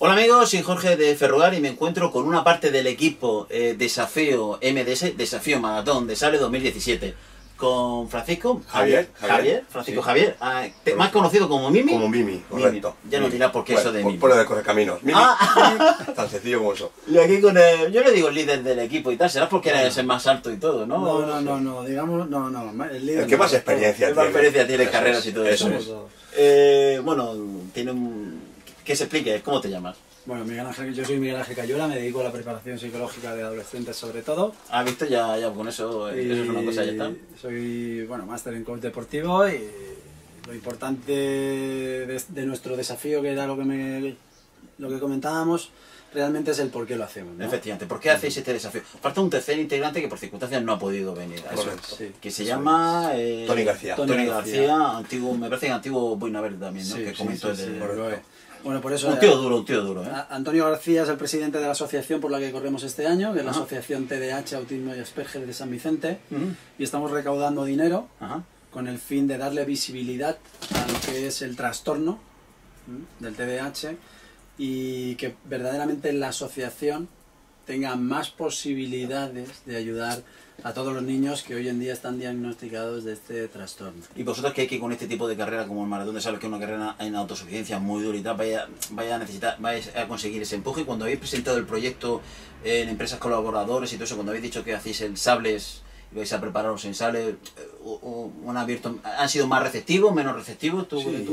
Hola amigos, soy Jorge de Ferrogar y me encuentro con una parte del equipo Desafío MDS, Desafío Maratón de Sable 2017, con Francisco Javier, Francisco sí. Javier, más conocido como Mimi. Como Mimi, correcto. Ya no dirás por qué eso de Mimi. Por lo de Correcaminos. Mimi, tan sencillo como eso. Y aquí con yo le digo el líder del equipo y tal, será porque eres el más alto y todo, ¿no? No, digamos, no, el líder. El que más experiencia El más tiene. experiencia tiene carreras y todo eso. Bueno, tiene un... Que se explique, ¿cómo te llamas? Bueno, yo soy Miguel Ángel Cayula, me dedico a la preparación psicológica de adolescentes sobre todo. ¿Has visto? Ya con eso, eso es una cosa, ya está. Soy, máster en coach deportivo y lo importante de nuestro desafío, que era lo que comentábamos, realmente es el por qué lo hacemos, ¿no? Efectivamente, ¿por qué hacéis este desafío? Falta un tercer integrante que por circunstancias no ha podido venir. Correcto. Sí, que se llama... Tony García. Tony García, antiguo, me parece que antiguo Buena Verde también, ¿no? Sí, que comentó sí, el... Bueno, por eso... Un tío duro, ¿eh? Antonio García es el presidente de la asociación por la que corremos este año, que es la Asociación TDAH, Autismo y Asperger de San Vicente, y estamos recaudando dinero con el fin de darle visibilidad a lo que es el trastorno del TDAH y que verdaderamente la asociación tenga más posibilidades de ayudar a todos los niños que hoy en día están diagnosticados de este trastorno. Y vosotros que con este tipo de carrera como el maratón de Sable, que es una carrera en autosuficiencia muy dura y tal, vais a conseguir ese empuje. Cuando habéis presentado el proyecto en empresas colaboradores y todo eso, cuando habéis dicho que hacéis el Sables y vais a prepararos en Sable, ¿han sido más receptivos, menos receptivos?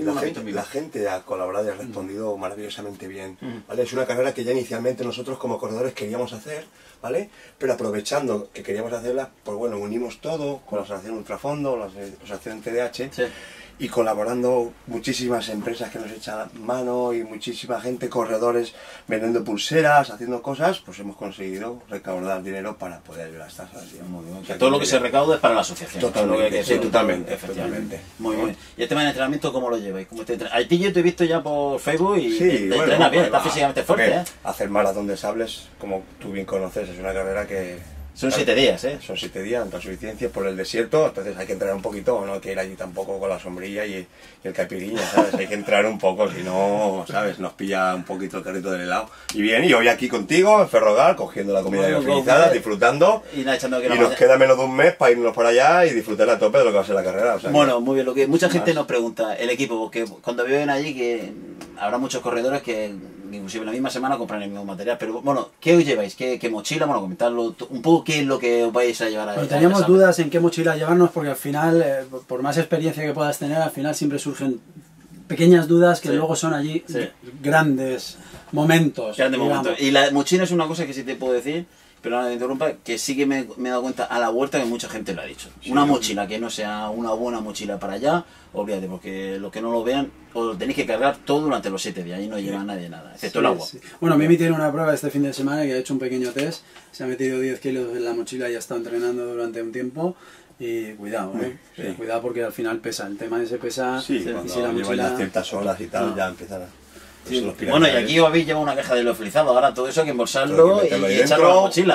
La gente ha colaborado y ha respondido maravillosamente bien, ¿vale? Es una carrera que ya inicialmente nosotros como corredores queríamos hacer, ¿vale? Pero aprovechando que queríamos hacerla, pues bueno, unimos todo con la Asociación Ultrafondo, la Asociación TDAH, y colaborando muchísimas empresas que nos echan mano y muchísima gente, corredores vendiendo pulseras, haciendo cosas, pues hemos conseguido recaudar dinero para poder ayudar a estas asociaciones. Muy bien. O sea, todo lo que se recauda es para la asociación. Totalmente, totalmente. Efectivamente. Muy bien. ¿Y el tema del entrenamiento cómo lo lleváis? A ti yo te he visto ya por Facebook y entrenas bien, estás físicamente fuerte, ¿eh? Hacer maratón de sables, como tú bien conoces, es una carrera que... Son 7 días, ¿eh? Son 7 días, en suficiencia por el desierto, entonces hay que entrar un poquito, no hay que ir allí tampoco con la sombrilla y el caipiriña, ¿sabes? Hay que entrar un poco, si no, ¿sabes? Nos pilla un poquito el carrito del helado. Y bien, y hoy aquí contigo, en Ferrogar, cogiendo la comida biofinizada, disfrutando, y nos queda menos de un mes para irnos por allá y disfrutar a tope de lo que va a ser la carrera. O sea, bueno, muy bien, lo que mucha gente nos pregunta, el equipo, porque cuando viven allí que habrá muchos corredores que inclusive la misma semana compran el mismo material, pero bueno, ¿qué os lleváis? ¿Qué mochila? Bueno, comentarlo un poco, ¿qué es lo que os vais a llevar a teníamos dudas en qué mochila llevarnos, porque al final, por más experiencia que puedas tener, al final siempre surgen pequeñas dudas que luego son allí grandes momentos. Y la mochila es una cosa que sí te puedo decir, pero ahora me interrumpa, que sí que me he dado cuenta a la vuelta que mucha gente lo ha dicho. Una mochila que no sea una buena mochila para allá, olvídate, porque los que no lo vean, os lo tenéis que cargar todo durante los 7 días y no lleva nadie nada, excepto el agua. Bueno, Mimi tiene una prueba este fin de semana que ha hecho un pequeño test, se ha metido 10 kilos en la mochila y ha estado entrenando durante un tiempo. Y cuidado, cuidado porque al final pesa, el tema ese pesa. Sí, cuando si la lleva ya ciertas horas y tal, ya empiezan a... Bueno, y aquí habéis llevado una caja de liofilizado, ahora todo eso hay que embolsarlo y echarlo en la mochila.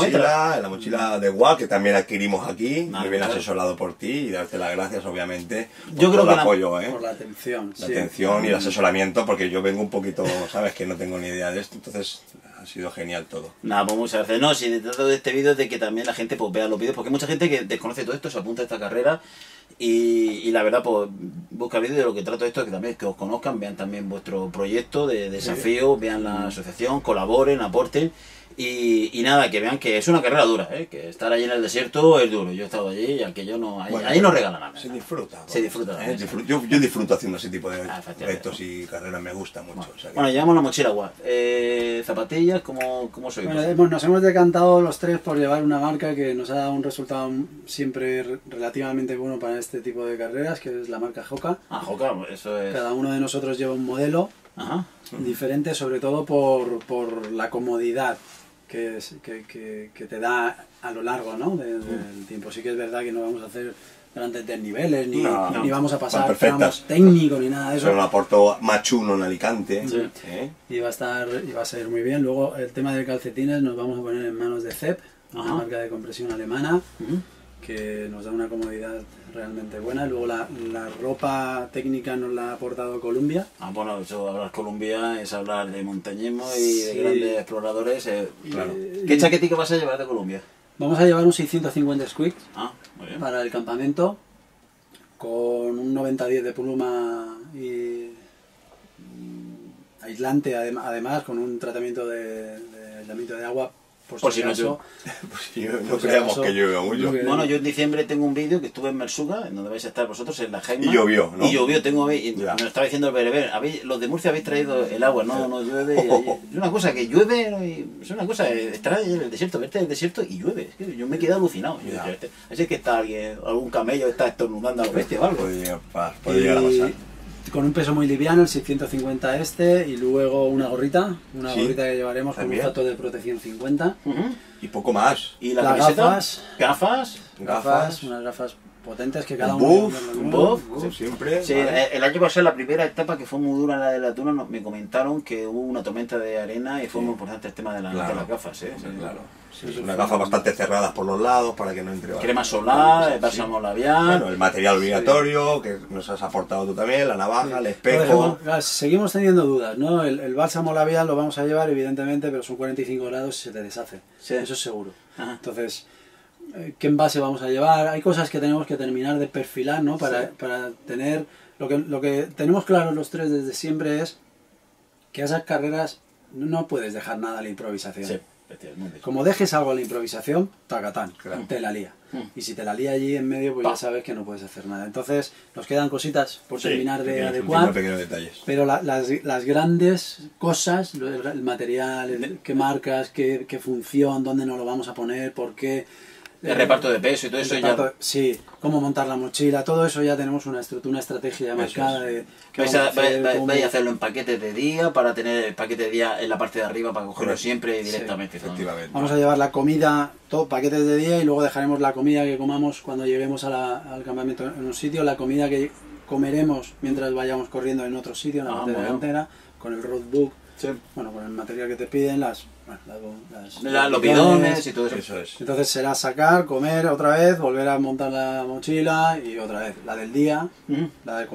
En la mochila de WA, que también adquirimos aquí, muy bien asesorado por ti, y darte las gracias obviamente por todo el apoyo, por la atención. La atención y el asesoramiento, porque yo vengo un poquito, sabes, que no tengo ni idea de esto, entonces ha sido genial todo. Nada, pues muchas gracias. No, si de todo este vídeo es de que también la gente pues vea los vídeos, porque hay mucha gente que desconoce todo esto, se apunta a esta carrera y la verdad pues busca vídeos de lo que trato esto, que también que os conozcan, vean también vuestro proyecto de desafío, vean la asociación, colaboren, aporten y nada, que vean que es una carrera dura, que estar allí en el desierto es duro. Yo he estado allí y aquello no, ahí no regala nada. Se disfruta. Se disfruta. Yo disfruto haciendo ese tipo de retos y carreras, me gusta mucho. Bueno, llevamos la mochila agua. Zapatillas, ¿cómo sois? Bueno, nos hemos decantado los tres por llevar una marca que nos ha dado un resultado siempre relativamente bueno para este tipo de carreras, que es la marca Hoka. Hoka, eso es... Cada uno de nosotros lleva un modelo diferente, sobre todo por la comodidad que te da a lo largo, ¿no? del tiempo. Sí que es verdad que no vamos a hacer grandes desniveles, ni vamos a pasar tramos técnicos, ni nada de eso. Solo aporto machuno en Alicante. Y va a ser muy bien. Luego, el tema de calcetines nos vamos a poner en manos de CEP, una marca de compresión alemana, que nos da una comodidad realmente buena. Luego la ropa técnica nos la ha aportado Columbia. Bueno, eso, hablar Columbia es hablar de montañismo y de grandes exploradores. Claro. ¿Qué chaquetica vas a llevar de Columbia? Vamos a llevar un 650 Squeak muy bien. para el campamento, con un 90-10 de pluma y aislante, además con un tratamiento de aislamiento de agua. Por si no creamos que llueva mucho. Bueno, yo en diciembre tengo un vídeo que estuve en Mersuga, en donde vais a estar vosotros, en la Jaima. Y llovió, ¿no? Y llovió, me lo estaba diciendo el bereber. Los de Murcia habéis traído el agua, no llueve. Es una cosa que llueve, es una cosa, estar en el desierto, verte en el desierto y llueve. Es que yo me he quedado alucinado. Así que está algún camello está estornudando a lo bestia o algo. Puede llegar a pasar. Con un peso muy liviano, el 650 y luego una gorrita que llevaremos con un factor de protección 50. Y poco más. ¿Y las camisetas? Gafas, unas gafas potentes que cada uno... Un buff, siempre. Sí, el año pasado, la primera etapa que fue muy dura, la de la Tuna, me comentaron que hubo una tormenta de arena y fue muy importante el tema de las gafas. Claro. Unas gafas bastante cerradas por los lados para que no entre... Crema solar, bálsamo labial... Bueno, el material obligatorio que nos has aportado tú también, la navaja, el espejo... Seguimos teniendo dudas, ¿no? El bálsamo labial lo vamos a llevar, evidentemente, pero son 45 grados y se te deshace. Sí. Eso es seguro. Entonces, ¿qué envase vamos a llevar? Hay cosas que tenemos que terminar de perfilar, ¿no? Para tener... Lo que tenemos claro los tres desde siempre es que a esas carreras no puedes dejar nada a la improvisación. Sí. Como dejes algo a la improvisación, tacatán, te la lía. Y si te la lía allí en medio, pues ya sabes que no puedes hacer nada. Entonces, nos quedan cositas por terminar de adecuar. Pero las grandes cosas, el material, qué marcas, qué función, dónde nos lo vamos a poner, por qué... El reparto de peso y todo eso ya... Sí, cómo montar la mochila, todo eso ya tenemos una estrategia ya marcada de... Vais a hacerlo en paquetes de día, para tener el paquete de día en la parte de arriba, para cogerlo siempre directamente. Sí, efectivamente. Vamos a llevar la comida, paquetes de día, y luego dejaremos la comida que comamos cuando lleguemos al campamento en un sitio, la comida que comeremos mientras vayamos corriendo en otro sitio, en la parte delantera, con el roadbook. Sí. Bueno, con el material que te piden, los bidones y todo eso. Eso es. Entonces será sacar, comer otra vez, volver a montar la mochila y otra vez la del día, la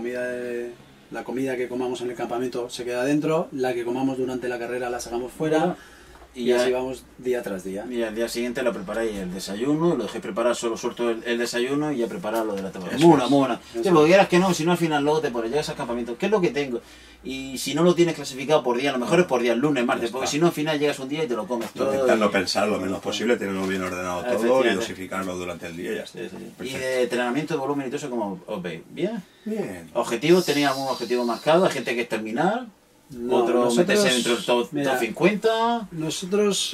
comida que comamos en el campamento se queda dentro, la que comamos durante la carrera la sacamos fuera. Y así vamos día tras día. Y al día siguiente lo preparáis el desayuno, lo dejéis preparar, solo suelto el desayuno y ya preparar lo de la tabla. Muy buena. Sí, porque quieras que no, si no al final luego te pones, llegas al campamento, ¿qué es lo que tengo? Y si no lo tienes clasificado por día, a lo mejor es por día, el lunes, martes, porque si no al final llegas un día y te lo comes todo. Intentando pensar lo menos posible, tenerlo bien ordenado todo y dosificarlo durante el día y ya está. Y de entrenamiento de volumen y todo eso, ¿cómo os veis? ¿Bien? Bien. ¿Objetivos? ¿Tenéis algún objetivo marcado? ¿Hay gente que es terminar? Otro meterse dentro del top 50. Nosotros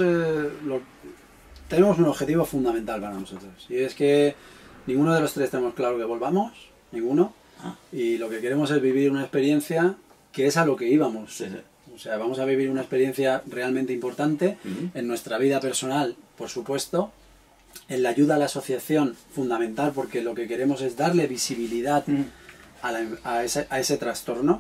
tenemos un objetivo fundamental para nosotros, y es que ninguno de los tres tenemos claro que volvamos, ninguno, y lo que queremos es vivir una experiencia que es a lo que íbamos. O sea, vamos a vivir una experiencia realmente importante en nuestra vida personal, por supuesto, en la ayuda a la asociación, fundamental, porque lo que queremos es darle visibilidad a ese trastorno.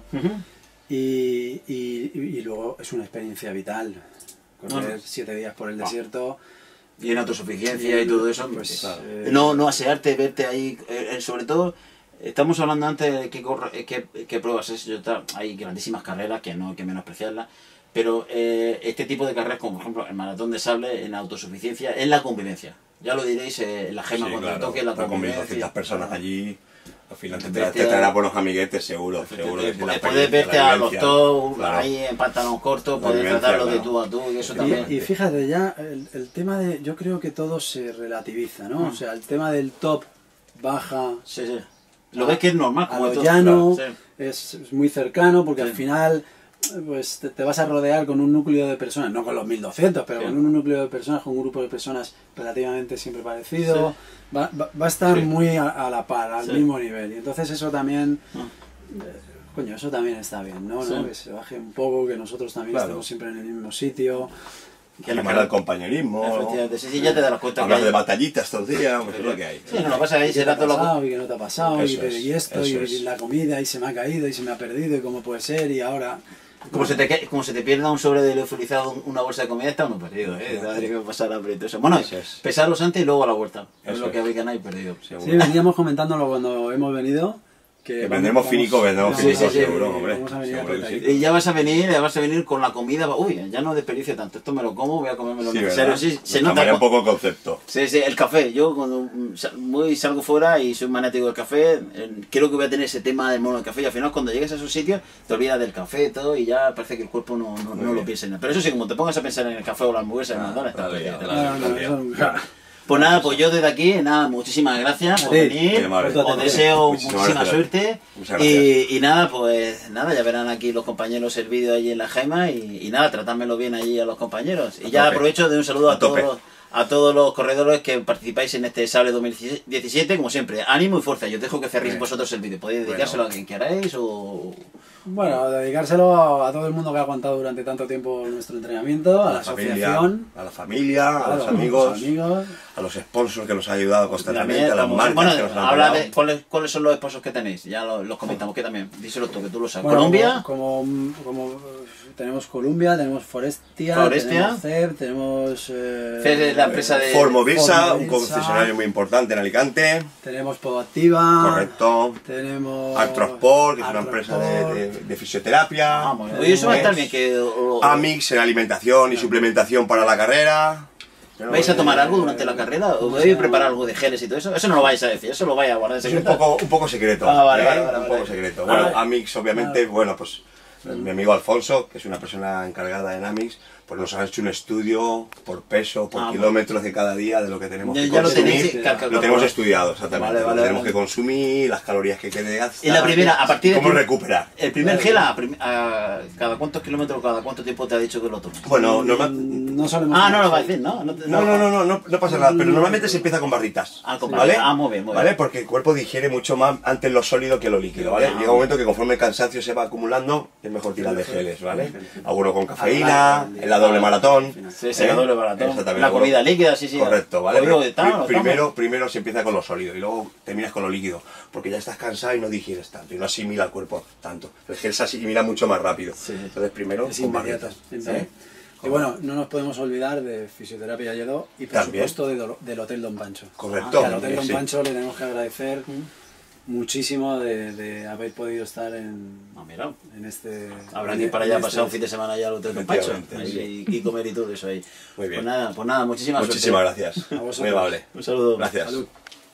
Y luego es una experiencia vital, correr 7 días por el desierto y en autosuficiencia y todo eso, pues, no asearte, verte ahí, sobre todo estamos hablando antes de qué pruebas es. Hay grandísimas carreras que no hay que menospreciarlas, pero este tipo de carreras, como por ejemplo el maratón de sable, en autosuficiencia, es la convivencia, ya lo diréis, la gema cuando toque la convivencia, 200 personas allí. Al final te traerá buenos amiguetes, seguro. Puedes verte a los top, ahí en pantalón corto, puedes tratarlo de tú a tú y eso también. Y fíjate, ya el tema de... Yo creo que todo se relativiza, ¿no? O sea, el tema del top baja... Sí. Lo ves que es normal. Como a lo llano, es muy cercano, porque al final pues te vas a rodear con un núcleo de personas, no con los 1200, pero con un núcleo de personas, con un grupo de personas relativamente siempre parecido. Va a estar muy a la par, al mismo nivel, y entonces eso también coño, eso también está bien, ¿no? Que se baje un poco, que nosotros también estemos siempre en el mismo sitio, que animar al compañerismo, ya te das cuenta, hablar de batallitas todo el día, pues es lo que hay. Sí, no lo pasa ahí, será todo lo que... y que no te ha pasado, y esto, y la comida, y se me ha caído, y se me ha perdido, y cómo puede ser, y ahora... Como se te pierda un sobre de leofilizado, una bolsa de comida, está uno perdido, Tendría que pasar hambre y todo eso. Bueno, pesaros antes y luego a la vuelta. Es lo que habéis ganado y perdido. Sí, veníamos comentándolo cuando hemos venido. Que vendremos finico, seguro, hombre. Y ya vas a venir con la comida. Uy, ya no desperdicio tanto. Esto me lo como, voy a comérmelo necesario. Sí, se nota un poco el concepto. Sí, el café. Yo cuando salgo fuera y soy fanático del café, creo que voy a tener ese tema del mono del café. Y al final, cuando llegues a esos sitios, te olvidas del café y todo, y ya parece que el cuerpo no lo piensa en nada. Pero eso sí, como te pongas a pensar en el café o la hamburguesa, está Pues nada, pues yo desde aquí, muchísimas gracias por venir, os deseo muchísima suerte y nada, pues nada, ya verán aquí los compañeros el vídeo allí en la Jaima y nada, tratádmelo bien allí a los compañeros. Y ya aprovecho de un saludo a todos los corredores que participáis en este Sable 2017, como siempre, ánimo y fuerza. Yo os dejo que cerréis vosotros el vídeo, podéis dedicárselo a quien queráis o... Bueno, dedicárselo a todo el mundo que ha aguantado durante tanto tiempo nuestro entrenamiento, a la asociación, a la familia, a los amigos, a los sponsors que nos han ayudado constantemente, a las marcas que nos han habla de cuáles son los sponsors que tenéis, ya los comentamos, que también, díselo tú, que tú lo sabes. Colombia, como tenemos Columbia, tenemos Forestia, tenemos CER, tenemos la empresa de Formovisa, un concesionario muy importante en Alicante, tenemos Podoactiva, correcto, tenemos Artrosport, que es una empresa de fisioterapia, Oye, eso va a estar bien, que Amix en alimentación y suplementación para la carrera. ¿Vais a tomar algo durante la carrera? ¿O vais a preparar algo de geles y todo eso? Eso no lo vais a decir, eso lo vais a guardar en secreto. Es un poco secreto. Un poco secreto. Bueno, Amix, obviamente, bueno, pues mi amigo Alfonso, que es una persona encargada en Amix, pues nos ha hecho un estudio por peso, por kilómetros de cada día de lo que tenemos que consumir. Lo tenemos estudiado, exactamente. Lo que tenemos que consumir, las calorías que quede gastar. Y la primera, a partir de cómo recuperar. El primer gel, a cada cuántos kilómetros, cada cuánto tiempo te ha dicho que lo tomes. Bueno, no solemos. No lo va a decir, ¿no? No pasa nada, pero normalmente se empieza con barritas. ¿Vale? Muy bien. ¿Vale? Porque el cuerpo digiere mucho más antes lo sólido que lo líquido, ¿vale? Llega un momento que conforme el cansancio se va acumulando, es mejor tirar de geles, ¿vale? Alguno con cafeína, en la doble maratón. Sí, la doble maratón. La comida líquida, sí. Correcto, ¿vale? Primero se empieza con lo sólido y luego terminas con lo líquido, porque ya estás cansado y no digieres tanto y no asimila el cuerpo tanto. El gel se asimila mucho más rápido. Entonces primero con barritas. Y bueno, no nos podemos olvidar de Fisioterapia Lledó y por supuesto del Hotel Don Pancho. Correcto. Al Hotel Don Pancho le tenemos que agradecer muchísimo de haber podido estar en este... Habrá que ir para allá, pasar un fin de semana allá al Hotel Don Pancho y comer y todo eso ahí. Muy bien. Pues nada, muchísimas gracias. A vosotros. Muy amable. Un saludo. Gracias. Salud.